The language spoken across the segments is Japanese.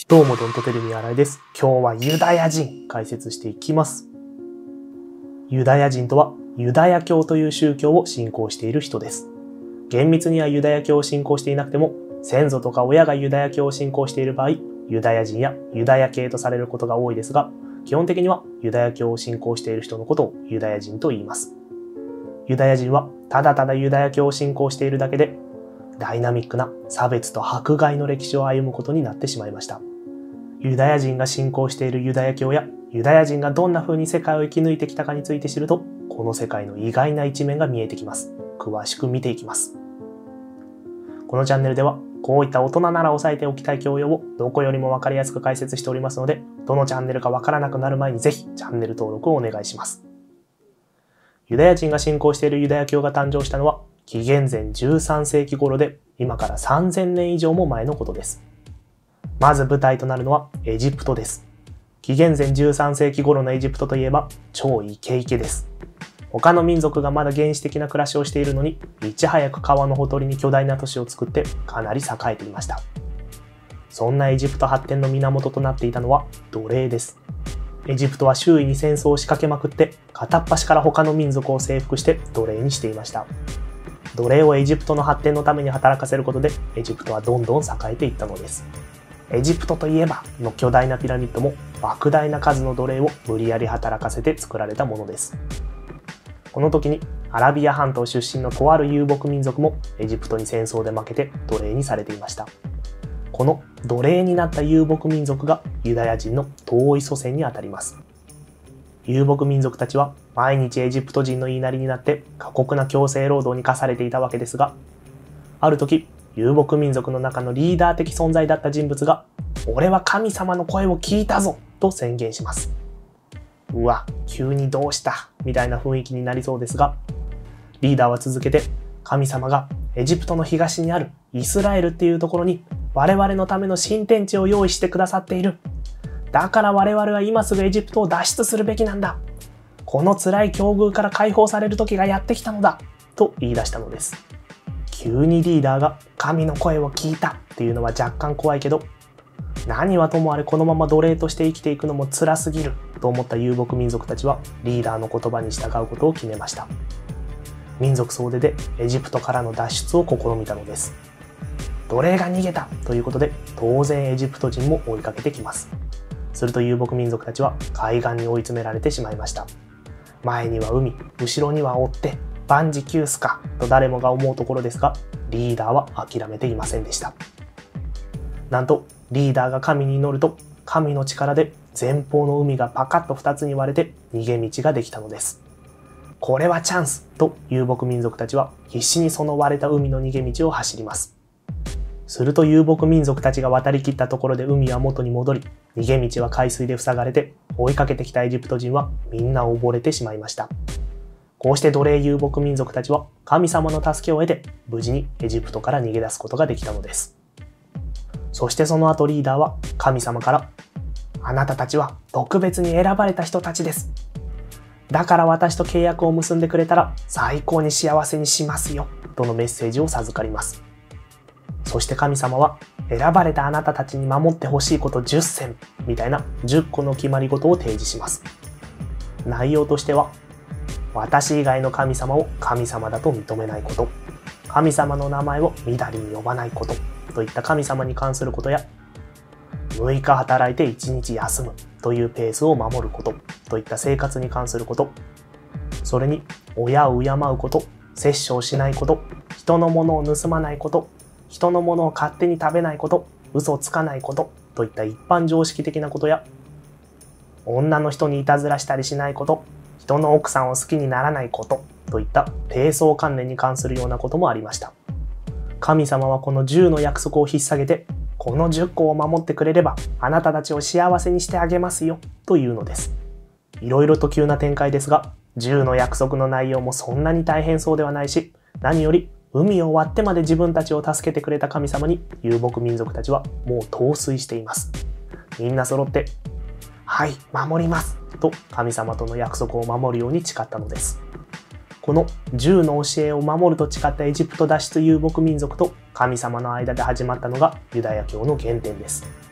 どうもドントテルミ新井です。今日はユダヤ人解説していきます。ユダヤ人とはユダヤ教という宗教を信仰している人です。厳密にはユダヤ教を信仰していなくても、先祖とか親がユダヤ教を信仰している場合、ユダヤ人やユダヤ系とされることが多いですが、基本的にはユダヤ教を信仰している人のことをユダヤ人と言います。ユダヤ人はただただユダヤ教を信仰しているだけで、ダイナミックな差別と迫害の歴史を歩むことになってしまいました。ユダヤ人が信仰しているユダヤ教やユダヤ人がどんな風に世界を生き抜いてきたかについて知ると、この世界の意外な一面が見えてきます。詳しく見ていきます。このチャンネルではこういった大人なら押さえておきたい教養をどこよりもわかりやすく解説しておりますので、どのチャンネルかわからなくなる前にぜひチャンネル登録をお願いします。ユダヤ人が信仰しているユダヤ教が誕生したのは紀元前13世紀頃で、今から3000年以上も前のことです。まず舞台となるのはエジプトです。紀元前13世紀頃のエジプトといえば超イケイケです。他の民族がまだ原始的な暮らしをしているのに、いち早く川のほとりに巨大な都市を作ってかなり栄えていました。そんなエジプト発展の源となっていたのは奴隷です。エジプトは周囲に戦争を仕掛けまくって、片っ端から他の民族を征服して奴隷にしていました。奴隷をエジプトの発展のために働かせることで、エジプトはどんどん栄えていったのです。エジプトといえばの巨大なピラミッドも莫大な数の奴隷を無理やり働かせて作られたものです。この時にアラビア半島出身のとある遊牧民族もエジプトに戦争で負けて奴隷にされていました。この奴隷になった遊牧民族がユダヤ人の遠い祖先にあたります。遊牧民族たちは毎日エジプト人の言いなりになって過酷な強制労働に課されていたわけですが、ある時遊牧民族の中のリーダー的存在だった人物が、俺は神様の声を聞いたぞと宣言します。うわ、急にどうしたみたいな雰囲気になりそうですが、リーダーは続けて、神様がエジプトの東にあるイスラエルっていうところに我々のための新天地を用意してくださっている。だから我々は今すぐエジプトを脱出するべきなんだ。この辛い境遇から解放される時がやってきたのだと言い出したのです。急にリーダーが神の声を聞いたっていうのは若干怖いけど、何はともあれこのまま奴隷として生きていくのも辛すぎると思った遊牧民族たちはリーダーの言葉に従うことを決めました。民族総出でエジプトからの脱出を試みたのです。奴隷が逃げたということで当然エジプト人も追いかけてきます。すると遊牧民族たちは海岸に追い詰められてしまいました。前には海、後ろには追って万事休すかと誰もが思うところですが、リーダーは諦めていませんでした。なんとリーダーが神に祈ると、神の力で前方の海がパカッと2つに割れて逃げ道ができたのです。これはチャンスと遊牧民族たちは必死にその割れた海の逃げ道を走ります。すると遊牧民族たちが渡りきったところで海は元に戻り、逃げ道は海水で塞がれて、追いかけてきたエジプト人はみんな溺れてしまいました。こうして奴隷遊牧民族たちは神様の助けを得て無事にエジプトから逃げ出すことができたのです。そしてその後リーダーは神様から、あなたたちは特別に選ばれた人たちです。だから私と契約を結んでくれたら最高に幸せにしますよとのメッセージを授かります。そして神様は選ばれたあなたたちに守ってほしいこと10選みたいな10個の決まり事を提示します。内容としては、私以外の神様を神様だと認めないこと、神様の名前をみだりに呼ばないことといった神様に関することや、6日働いて1日休むというペースを守ることといった生活に関すること、それに親を敬うこと、殺生をしないこと、人のものを盗まないこと、人のものを勝手に食べないこと、嘘をつかないことといった一般常識的なことや、女の人にいたずらしたりしないこと、人の奥さんを好きにならないことといった低層観念に関するようなこともありました。神様はこの10の約束を引っ提げて、この10個を守ってくれればあなたたちを幸せにしてあげますよというのです。いろいろと急な展開ですが、10の約束の内容もそんなに大変そうではないし、何より海を割ってまで自分たちを助けてくれた神様に遊牧民族たちはもう陶酔しています。みんな揃って、はい、守りますと神様との約束を守るように誓ったのです。この10の教えを守ると誓ったエジプト脱出遊牧民族と神様の間で始まったのがユダヤ教の原点です。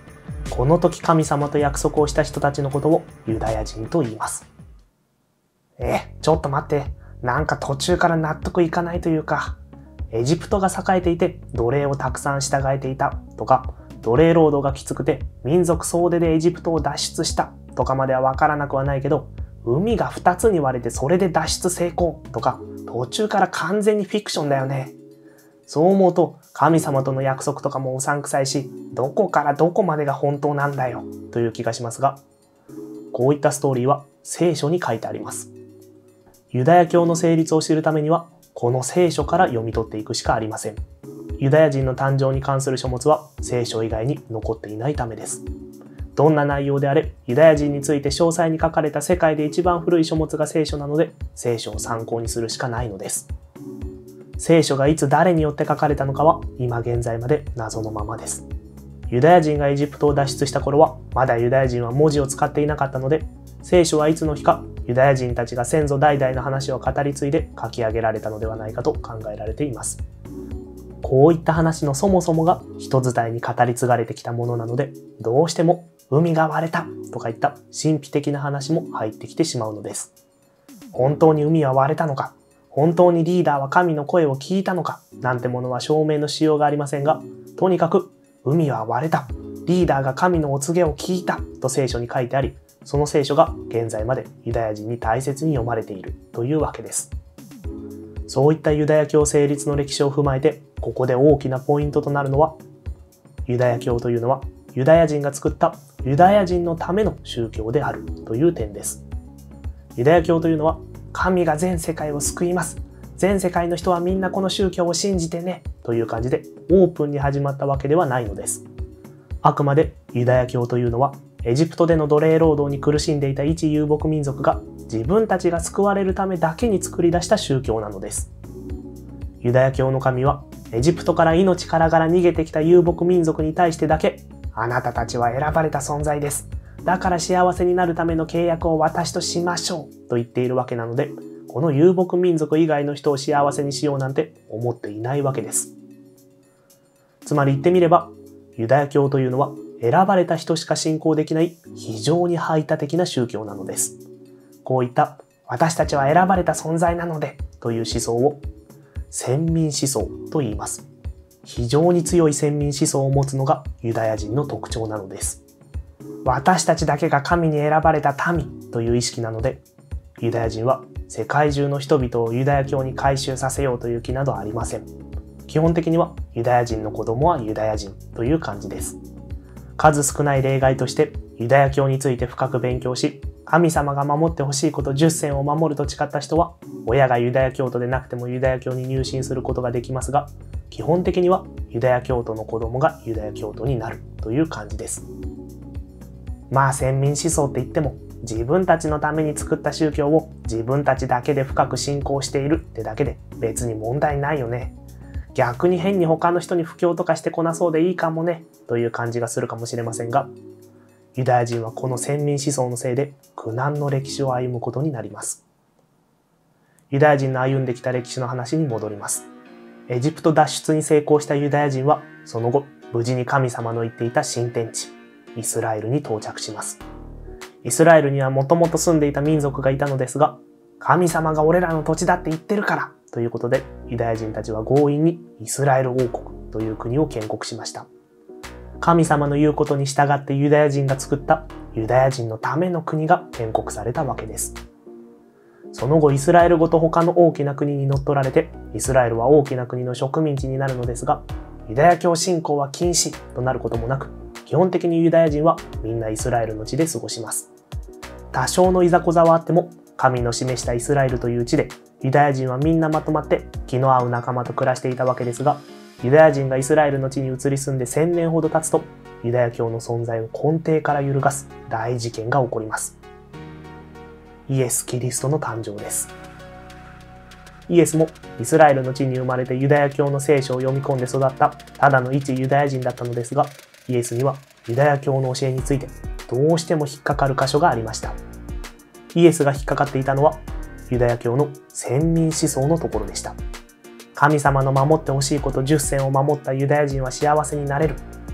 この時神様と約束をした人たちのことをユダヤ人と言います。ちょっと待って。なんか途中から納得いかないというか、エジプトが栄えていて奴隷をたくさん従えていたとか、奴隷労働がきつくて民族総出でエジプトを脱出したとかまではわからなくはないけど、海が2つに割れてそれで脱出成功とか、途中から完全にフィクションだよね。そう思うと神様との約束とかもうさんくさいし、どこからどこまでが本当なんだよという気がしますが、こういったストーリーは聖書に書いてあります。ユダヤ教の成立を知るためには、この聖書から読み取っていくしかありません。ユダヤ人の誕生に関する書物は聖書以外に残っていないためです。どんな内容であれ、ユダヤ人について詳細に書かれた世界で一番古い書物が聖書なので、聖書を参考にするしかないのです。聖書がいつ誰によって書かれたのかは今現在まで謎のままです。ユダヤ人がエジプトを脱出した頃は、まだユダヤ人は文字を使っていなかったので、聖書はいつの日かユダヤ人たちが先祖代々の話を語り継いで書き上げられたのではないかと考えられています。こういった話のそもそもが人伝いに語り継がれてきたものなので、どうしても海が割れたとかいった神秘的な話も入ってきてしまうのです。本当に海は割れたのか、本当にリーダーは神の声を聞いたのかなんてものは証明のしようがありませんが、とにかく海は割れた、リーダーが神のお告げを聞いたと聖書に書いてあり、その聖書が現在までユダヤ人に大切に読まれているというわけです。そういったユダヤ教成立の歴史を踏まえて、ここで大きなポイントとなるのは、ユダヤ教というのはユダヤ人が作ったユダヤ人のための宗教であるという点です。ユダヤ教というのは、神が全世界を救います。全世界の人はみんなこの宗教を信じてねという感じでオープンに始まったわけではないのです。あくまでユダヤ教というのは、エジプトでの奴隷労働に苦しんでいた一遊牧民族が自分たちが救われるためだけに作り出した宗教なのです。ユダヤ教の神はエジプトから命からがら逃げてきた遊牧民族に対してだけ、あなたたちは選ばれた存在です。だから幸せになるための契約を私としましょうと言っているわけなので、この遊牧民族以外の人を幸せにしようなんて思っていないわけです。つまり言ってみれば、ユダヤ教というのは選ばれた人しか信仰できない非常に排他的な宗教なのです。こういった私たちは選ばれた存在なのでという思想を先民思想と言います。非常に強い先民思想を持つのがユダヤ人の特徴なのです。私たちだけが神に選ばれた民という意識なので、ユダヤ人は世界中の人々をユダヤ教に改宗させようという気などありません。基本的にはユダヤ人の子供はユダヤ人という感じです。数少ない例外としてユダヤ教について深く勉強し、神様が守ってほしいこと10選を守ると誓った人は、親がユダヤ教徒でなくてもユダヤ教に入信することができますが、基本的にはユダヤ教徒の子供がユダヤ教徒になるという感じです。まあ先民思想って言っても、自分たちのために作った宗教を自分たちだけで深く信仰しているってだけで別に問題ないよね。逆に変に他の人に布教とかしてこなそうでいいかもねという感じがするかもしれませんが、ユダヤ人はこの先民思想のせいで苦難の歴史を歩むことになります。ユダヤ人の歩んできた歴史の話に戻ります。エジプト脱出に成功したユダヤ人はその後無事に神様の言っていた新天地イスラエルに到着します。イスラエルにはもともと住んでいた民族がいたのですが、神様が俺らの土地だって言ってるからということで、ユダヤ人たちは強引にイスラエル王国という国を建国しました。神様の言うことに従ってユダヤ人が作ったユダヤ人のための国が建国されたわけです。その後イスラエルごと他の大きな国に乗っ取られて、イスラエルは大きな国の植民地になるのですが、ユダヤ教信仰は禁止となることもなく、基本的にユダヤ人はみんなイスラエルの地で過ごします。多少のいざこざはあっても、神の示したイスラエルという地でユダヤ人はみんなまとまって気の合う仲間と暮らしていたわけですが、ユダヤ人がイスラエルの地に移り住んで1000年ほど経つと、ユダヤ教の存在を根底から揺るがす大事件が起こります。イエス・キリストの誕生です。イエスもイスラエルの地に生まれてユダヤ教の聖書を読み込んで育ったただの一ユダヤ人だったのですが、イエスにはユダヤ教の教えについてどうしても引っかかる箇所がありました。イエスが引っかかっていたのはユダヤ教の先民思想のところでした。神様の守ってほしいこと10選を守ったユダヤ人は幸せになれる。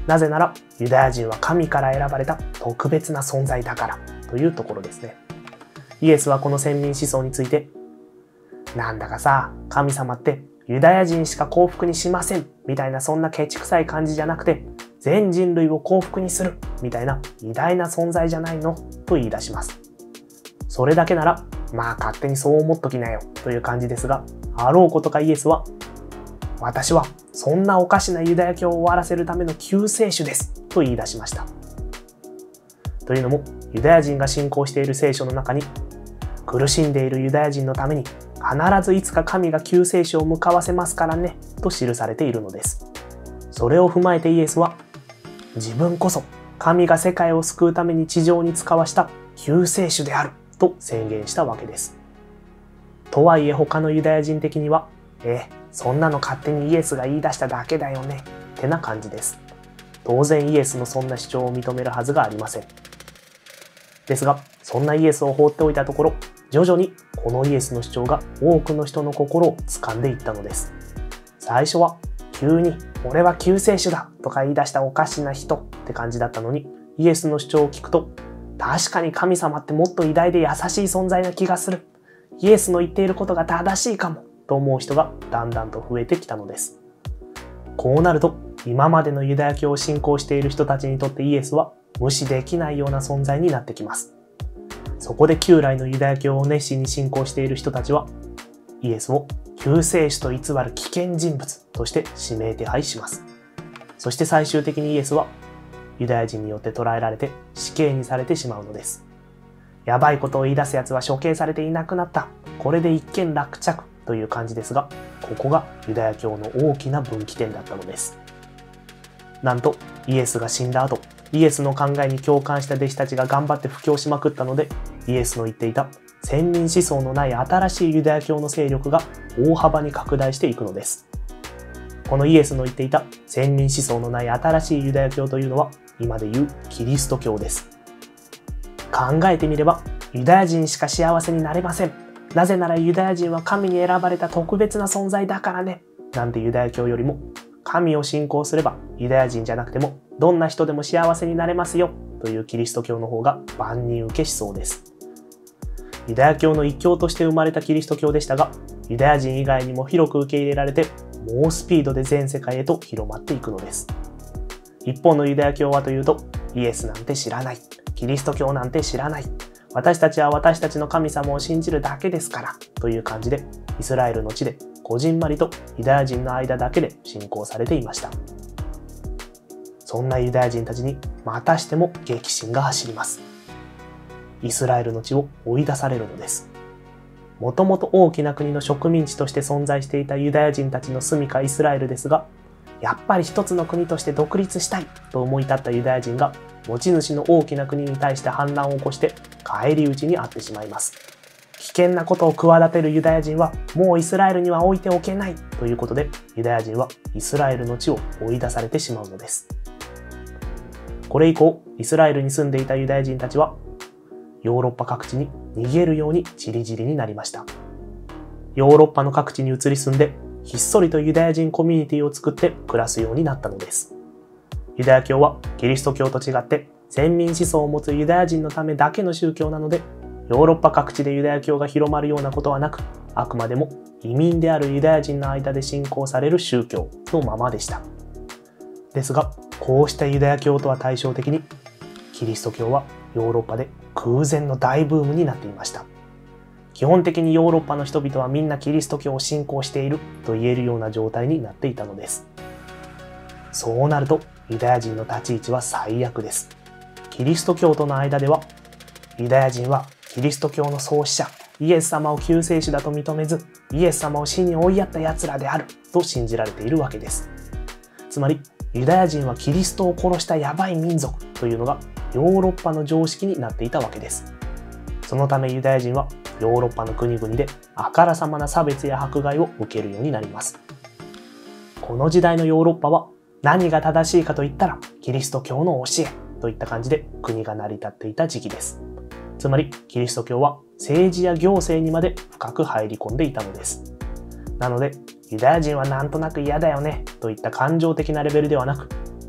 なぜならユダヤ人は神から選ばれた特別な存在だからというところですね。イエスはこの先民思想について、なんだかさ、神様ってユダヤ人しか幸福にしませんみたいなそんなケチくさい感じじゃなくて、全人類を幸福にするみたいな偉大な存在じゃないのと言い出します。それだけならまあ勝手にそう思っときなよという感じですが、あろうことかイエスは、私はそんなおかしなユダヤ教を終わらせるための救世主ですと言い出しました。というのも、ユダヤ人が信仰している聖書の中に、苦しんでいるユダヤ人のために必ずいつか神が救世主を向かわせますからねと記されているのです。それを踏まえてイエスは、自分こそ神が世界を救うために地上に使わした救世主であると宣言したわけです。とはいえ他のユダヤ人的には、そんなの勝手にイエスが言い出しただけだよねってな感じです。当然イエスのそんな主張を認めるはずがありません。ですが、そんなイエスを放っておいたところ、徐々にこのイエスの主張が多くの人の心を掴んでいったのです。最初は急に俺は救世主だとか言い出したおかしな人って感じだったのに、イエスの主張を聞くと、確かに神様ってもっと偉大で優しい存在な気がする。イエスの言っていることが正しいかもと思う人がだんだんと増えてきたのです。こうなると、今までのユダヤ教を信仰している人たちにとってイエスは無視できないような存在になってきます。そこで旧来のユダヤ教を熱心に信仰している人たちは、イエスを救世主と偽る危険人物として指名手配します。そして最終的にイエスはユダヤ人によって捕らえられて死刑にされてしまうのです。やばいことを言い出す奴は処刑されていなくなった。これで一件落着という感じですが、ここがユダヤ教の大きな分岐点だったのです。なんとイエスが死んだ後、イエスの考えに共感した弟子たちが頑張って布教しまくったので、イエスの言っていた先民思想のない新しいユダヤ教の勢力が大幅に拡大していくのです。このイエスの言っていた先民思想のない新しいユダヤ教というのは、今でいうキリスト教です。考えてみれば、ユダヤ人しか幸せになれません。なぜならユダヤ人は神に選ばれた特別な存在だからね。なんてユダヤ教よりも、神を信仰すればユダヤ人じゃなくてもどんな人でも幸せになれますよというキリスト教の方が万人受けしそうです。ユダヤ教の一教として生まれたキリスト教でしたが、ユダヤ人以外にも広く受け入れられて、猛スピードで全世界へと広まっていくのです。一方のユダヤ教はというと、イエスなんて知らない、キリスト教なんて知らない、私たちは私たちの神様を信じるだけですからという感じで、イスラエルの地でこじんまりとユダヤ人の間だけで信仰されていました。そんなユダヤ人たちにまたしても激震が走ります。イスラエルの地を追い出されるのです。もともと大きな国の植民地として存在していたユダヤ人たちの住処イスラエルですが、やっぱり一つの国として独立したいと思い立ったユダヤ人が持ち主の大きな国に対して反乱を起こして返り討ちにあってしまいます。危険なことを企てるユダヤ人はもうイスラエルには置いておけないということで、ユダヤ人はイスラエルの地を追い出されてしまうのです。これ以降、イスラエルに住んでいたユダヤ人たちはヨーロッパ各地に逃げるように散り散りになりました。ヨーロッパの各地に移り住んで、ひっそりとユダヤ人コミュニティを作って暮らすようになったのです。ユダヤ教はキリスト教と違って先民思想を持つユダヤ人のためだけの宗教なので、ヨーロッパ各地でユダヤ教が広まるようなことはなく、あくまでも移民であるユダヤ人の間で信仰される宗教のままでした。ですが、こうしたユダヤ教とは対照的に、キリスト教はヨーロッパで空前の大ブームになっていました。基本的にヨーロッパの人々はみんなキリスト教を信仰していると言えるような状態になっていたのです。そうなるとユダヤ人の立ち位置は最悪です。キリスト教徒の間では、ユダヤ人はキリスト教の創始者イエス様を救世主だと認めず、イエス様を死に追いやった奴らであると信じられているわけです。つまりユダヤ人はキリストを殺したヤバい民族というのがヨーロッパの常識になっていたわけです。そのためユダヤ人はヨーロッパの国々であからさまな差別や迫害を受けるようになります。この時代のヨーロッパは何が正しいかといったらキリスト教の教えといった感じで国が成り立っていた時期です。つまりキリスト教は政治や行政にまで深く入り込んでいたのです。なのでユダヤ人はなんとなく嫌だよねといった感情的なレベルではなく、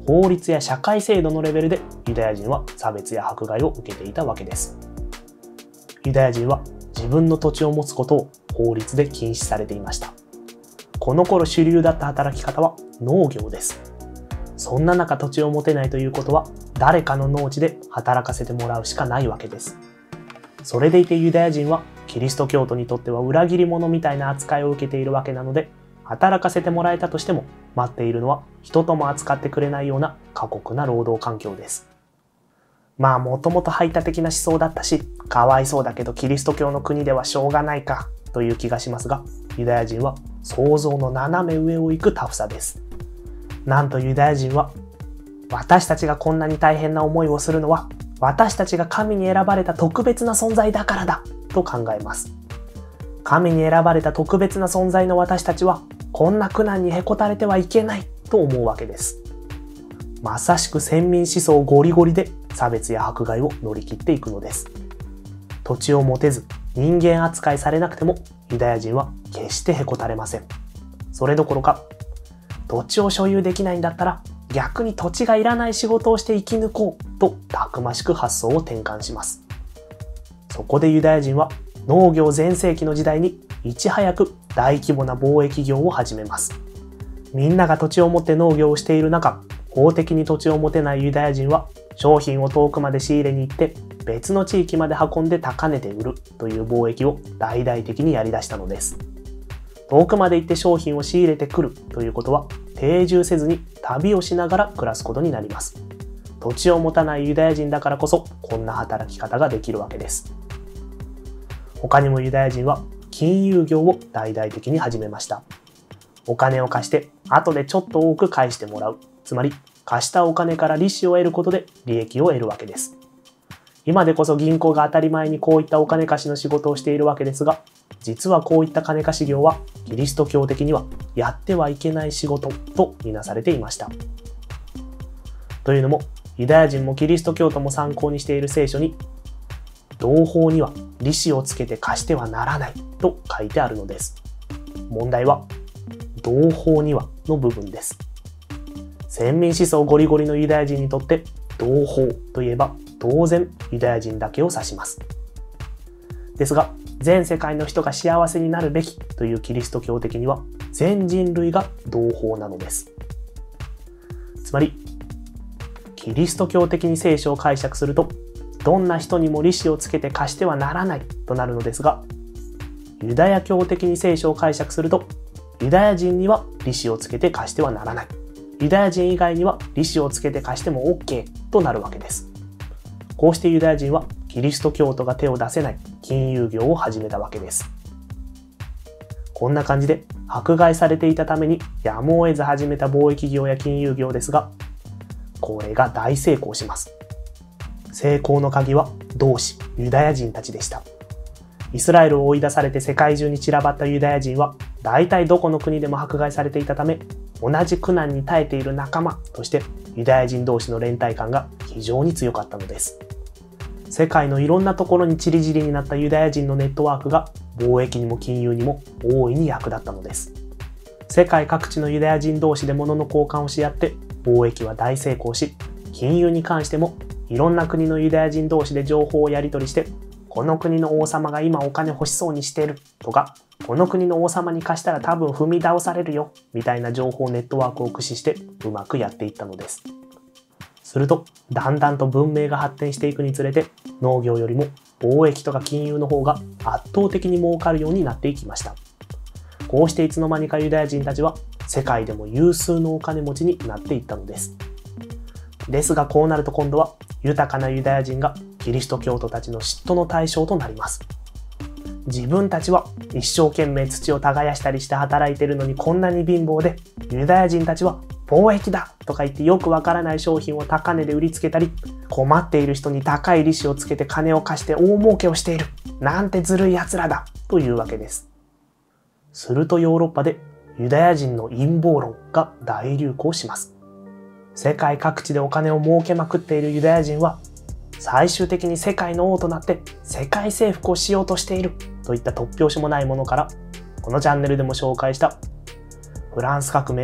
法律や社会制度のレベルでユダヤ人は差別や迫害を受けていたわけです。ユダヤ人は自分の土地を持つことを法律で禁止されていました。この頃主流だった働き方は農業です。そんな中土地を持てないということは誰かの農地で働かせてもらうしかないわけです。それでいてユダヤ人はキリスト教徒にとっては裏切り者みたいな扱いを受けているわけなので、働かせてもらえたとしても待っているのは人とも扱ってくれないような過酷な労働環境です。まあもともと排他的な思想だったし、かわいそうだけどキリスト教の国ではしょうがないかという気がしますが、ユダヤ人は想像の斜め上を行くタフさです。なんとユダヤ人は、私たちがこんなに大変な思いをするのは私たちが神に選ばれた特別な存在だからだと考えます。神に選ばれた特別な存在の私たちはこんな苦難にへこたれてはいけないと思うわけです。まさしく先民思想ゴリゴリで差別や迫害を乗り切っていくのです。土地を持てず人間扱いされなくてもユダヤ人は決してへこたれません。それどころか、土地を所有できないんだったら逆に土地がいらない仕事をして生き抜こうとたくましく発想を転換します。そこでユダヤ人は農業全盛期の時代にいち早く大規模な貿易業を始めます。みんなが土地を持って農業をしている中、法的に土地を持てないユダヤ人は商品を遠くまで仕入れに行って別の地域まで運んで高値で売るという貿易を大々的にやり出したのです。遠くまで行って商品を仕入れてくるということは定住せずに旅をしながら暮らすことになります。土地を持たないユダヤ人だからこそこんな働き方ができるわけです。他にもユダヤ人は金融業を大々的に始めました。お金を貸して後でちょっと多く返してもらう。つまり貸したお金から利子を得ることで利益を得るわけです。今でこそ銀行が当たり前にこういったお金貸しの仕事をしているわけですが、実はこういった金貸し業はキリスト教的にはやってはいけない仕事とみなされていました。というのも、ユダヤ人もキリスト教徒も参考にしている聖書に、同胞には利子をつけて貸してはならないと書いてあるのです。問題は、同胞にはの部分です。先民思想ゴリゴリのユダヤ人にとって同胞といえば当然ユダヤ人だけを指します。ですが、全世界の人が幸せになるべきというキリスト教的には全人類が同胞なのです。つまり、キリスト教的に聖書を解釈すると、どんな人にも利子をつけて貸してはならないとなるのですが、ユダヤ教的に聖書を解釈すると、ユダヤ人には利子をつけて貸してはならない。ユダヤ人以外には利子をつけて貸しても OK となるわけです。こうしてユダヤ人はキリスト教徒が手を出せない金融業を始めたわけです。こんな感じで迫害されていたためにやむを得ず始めた貿易業や金融業ですが、これが大成功します。成功の鍵は同志ユダヤ人たちでした。イスラエルを追い出されて世界中に散らばったユダヤ人は大体どこの国でも迫害されていたため、同じ苦難に耐えている仲間としてユダヤ人同士の連帯感が非常に強かったのです。世界のいろんなところに散り散りになったユダヤ人のネットワークが貿易にも金融にも大いに役立ったのです。世界各地のユダヤ人同士で物の交換をし合って貿易は大成功し、金融に関してもいろんな国のユダヤ人同士で情報をやり取りして、この国の王様が今お金欲しそうにしてるとか、この国の王様に貸したら多分踏み倒されるよみたいな情報ネットワークを駆使してうまくやっていったのです。するとだんだんと文明が発展していくにつれて、農業よりも貿易とか金融の方が圧倒的に儲かるようになっていきました。こうしていつの間にかユダヤ人たちは世界でも有数のお金持ちになっていったのです。ですがこうなると今度は豊かなユダヤ人がキリスト教徒たちの嫉妬の対象となります。自分たちは一生懸命土を耕したりして働いているのにこんなに貧乏で、ユダヤ人たちは貿易だとか言ってよくわからない商品を高値で売りつけたり、困っている人に高い利子をつけて金を貸して大儲けをしているなんてずるい奴らだというわけです。するとヨーロッパでユダヤ人の陰謀論が大流行します。世界各地でお金を儲けまくっているユダヤ人は最終的に世界の王となって世界征服をしようとしているといった突拍子もないものから、このチャンネルでも紹介したフランス革命は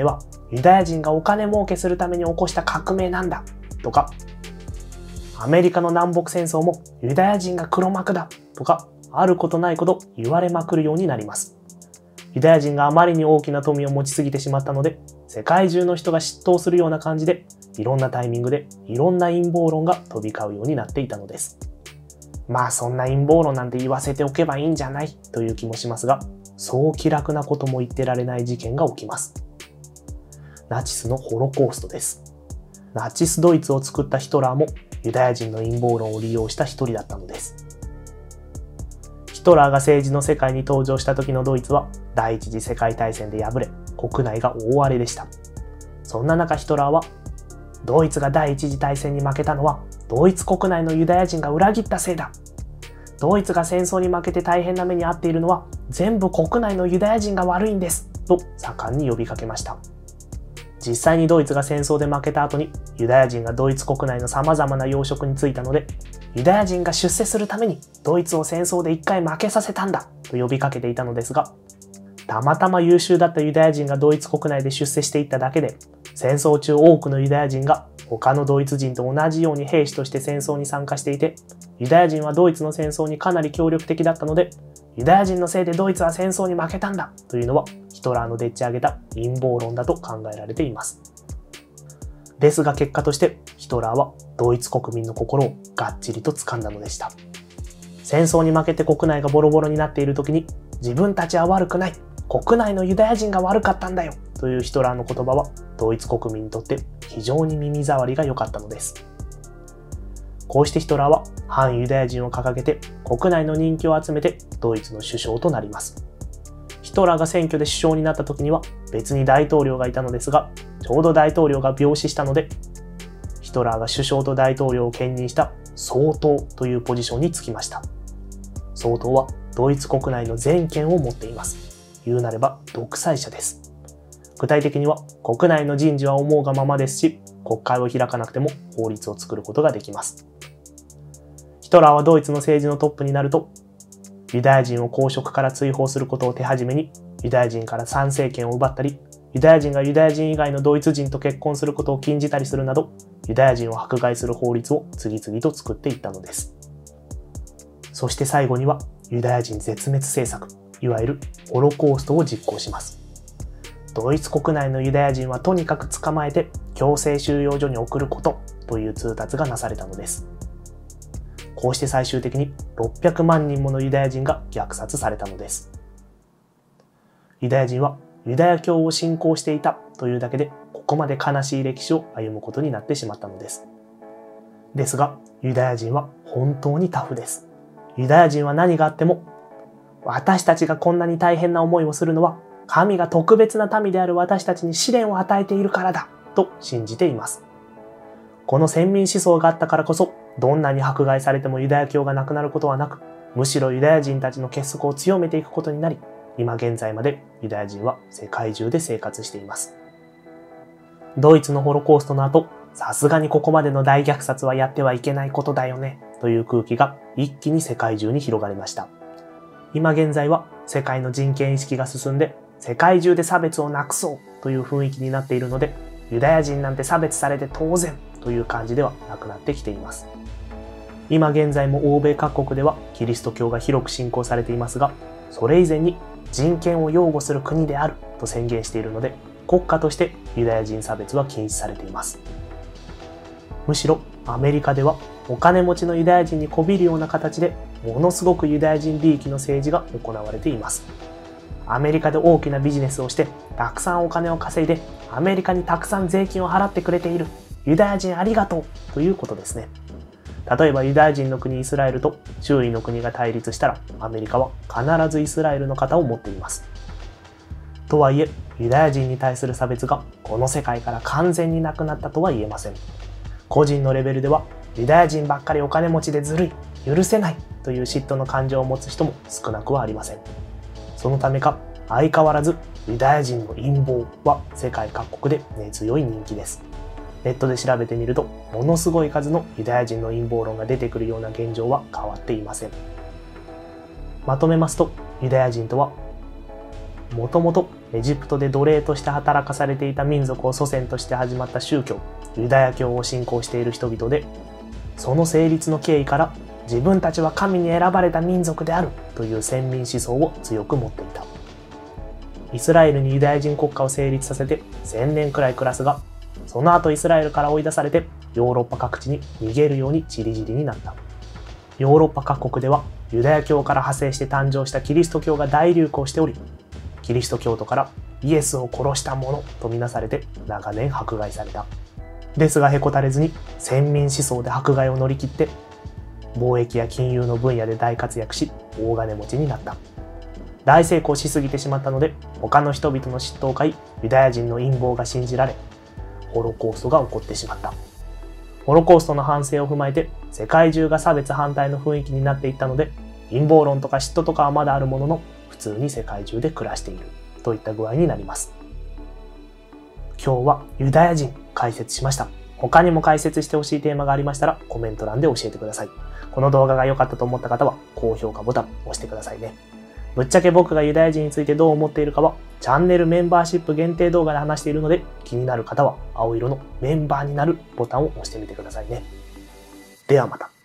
ユダヤ人がお金儲けするために起こした革命なんだとか、アメリカの南北戦争もユダヤ人が黒幕だとか、あることないこと言われまくるようになります。ユダヤ人があまりに大きな富を持ちすぎてしまったので、世界中の人が嫉妬するような感じで、いろんなタイミングでいろんな陰謀論が飛び交うようになっていたのです。まあそんな陰謀論なんて言わせておけばいいんじゃないという気もしますが、そう気楽なことも言ってられない事件が起きます。ナチスのホロコーストです。ナチスドイツを作ったヒトラーもユダヤ人の陰謀論を利用した一人だったのです。ヒトラーが政治の世界に登場した時のドイツは第一次世界大戦で敗れ、国内が大荒れでした。そんな中ヒトラーは、ドイツが第一次大戦に負けたのはドイツ国内のユダヤ人が裏切ったせいだ。ドイツが戦争に負けて大変な目に遭っているのは全部国内のユダヤ人が悪いんですと盛んに呼びかけました。実際にドイツが戦争で負けた後にユダヤ人がドイツ国内の様々な要職に就いたので、ユダヤ人が出世するためにドイツを戦争で一回負けさせたんだと呼びかけていたのですが、たまたま優秀だったユダヤ人がドイツ国内で出世していっただけで、戦争中多くのユダヤ人が他のドイツ人と同じように兵士として戦争に参加していて、ユダヤ人はドイツの戦争にかなり協力的だったので、ユダヤ人のせいでドイツは戦争に負けたんだというのはヒトラーのでっち上げた陰謀論だと考えられています。ですが結果としてヒトラーはドイツ国民の心をがっちりと掴んだのでした。戦争に負けて国内がボロボロになっている時に、自分たちは悪くない、国内のユダヤ人が悪かったんだよというヒトラーの言葉はドイツ国民にとって非常に耳障りが良かったのです。こうしてヒトラーは反ユダヤ人を掲げて国内の人気を集めてドイツの首相となります。ヒトラーが選挙で首相になった時には別に大統領がいたのですが、ちょうど大統領が病死したので、ヒトラーが首相と大統領を兼任した総統というポジションにつきました。総統はドイツ国内の全権を持っています。言うなれば独裁者です。具体的には国内の人事は思うがままですし、国会を開かなくても法律を作ることができます。ヒトラーはドイツの政治のトップになると、ユダヤ人を公職から追放することを手始めに、ユダヤ人から参政権を奪ったり、ユダヤ人がユダヤ人以外のドイツ人と結婚することを禁じたりするなど、ユダヤ人を迫害する法律を次々と作っていったのです。そして最後にはユダヤ人絶滅政策、いわゆるホロコーストを実行します。ドイツ国内のユダヤ人はとにかく捕まえて強制収容所に送ることという通達がなされたのです。こうして最終的に600万人ものユダヤ人が虐殺されたのです。ユダヤ人はユダヤ教を信仰していたというだけでここまで悲しい歴史を歩むことになってしまったのです。ですがユダヤ人は本当にタフです。ユダヤ人は何があっても、私たちがこんなに大変な思いをするのは神が特別な民である私たちに試練を与えているからだと信じています。この先民思想があったからこそ、どんなに迫害されてもユダヤ教がなくなることはなく、むしろユダヤ人たちの結束を強めていくことになり、今現在までユダヤ人は世界中で生活しています。ドイツのホロコーストの後、さすがにここまでの大虐殺はやってはいけないことだよねという空気が一気に世界中に広がりました。今現在は世界の人権意識が進んで、世界中で差別をなくそうという雰囲気になっているので、ユダヤ人なんて差別されて当然という感じではなくなってきています。今現在も欧米各国ではキリスト教が広く信仰されていますが、それ以前に人権を擁護する国であると宣言しているので、国家としてユダヤ人差別は禁止されています。むしろアメリカではお金持ちのユダヤ人に媚びるような形でものすごくユダヤ人利益の政治が行われています。アメリカで大きなビジネスをしてたくさんお金を稼いでアメリカにたくさん税金を払ってくれているユダヤ人ありがとうということですね。例えばユダヤ人の国イスラエルと周囲の国が対立したらアメリカは必ずイスラエルの肩を持っています。とはいえユダヤ人に対する差別がこの世界から完全になくなったとは言えません。個人のレベルではユダヤ人ばっかりお金持ちでずるい、許せないという嫉妬の感情を持つ人も少なくはありません。そのためか相変わらずユダヤ人の陰謀は世界各国で根強い人気です。ネットで調べてみるとものすごい数のユダヤ人の陰謀論が出てくるような現状は変わっていません。まとめますとユダヤ人とはもともとエジプトで奴隷として働かされていた民族を祖先として始まった宗教、ユダヤ教を信仰している人々で、その成立の経緯から自分たちは神に選ばれた民族であるという先民思想を強く持っていた。イスラエルにユダヤ人国家を成立させて1000年くらい暮らすが、その後イスラエルから追い出されてヨーロッパ各地に逃げるように散り散りになった。ヨーロッパ各国ではユダヤ教から派生して誕生したキリスト教が大流行しており、キリスト教徒からイエスを殺した者とみなされて長年迫害された。ですがへこたれずに先民思想で迫害を乗り切って貿易や金融の分野で大活躍し大金持ちになった。大成功しすぎてしまったので他の人々の嫉妬を買いユダヤ人の陰謀が信じられホロコーストが起こってしまった。ホロコーストの反省を踏まえて世界中が差別反対の雰囲気になっていったので陰謀論とか嫉妬とかはまだあるものの普通に世界中で暮らしているといった具合になります。今日はユダヤ人解説しました。他にも解説してほしいテーマがありましたらコメント欄で教えてください。この動画が良かったと思った方は高評価ボタンを押してくださいね。ぶっちゃけ僕がユダヤ人についてどう思っているかはチャンネルメンバーシップ限定動画で話しているので気になる方は青色のメンバーになるボタンを押してみてくださいね。ではまた。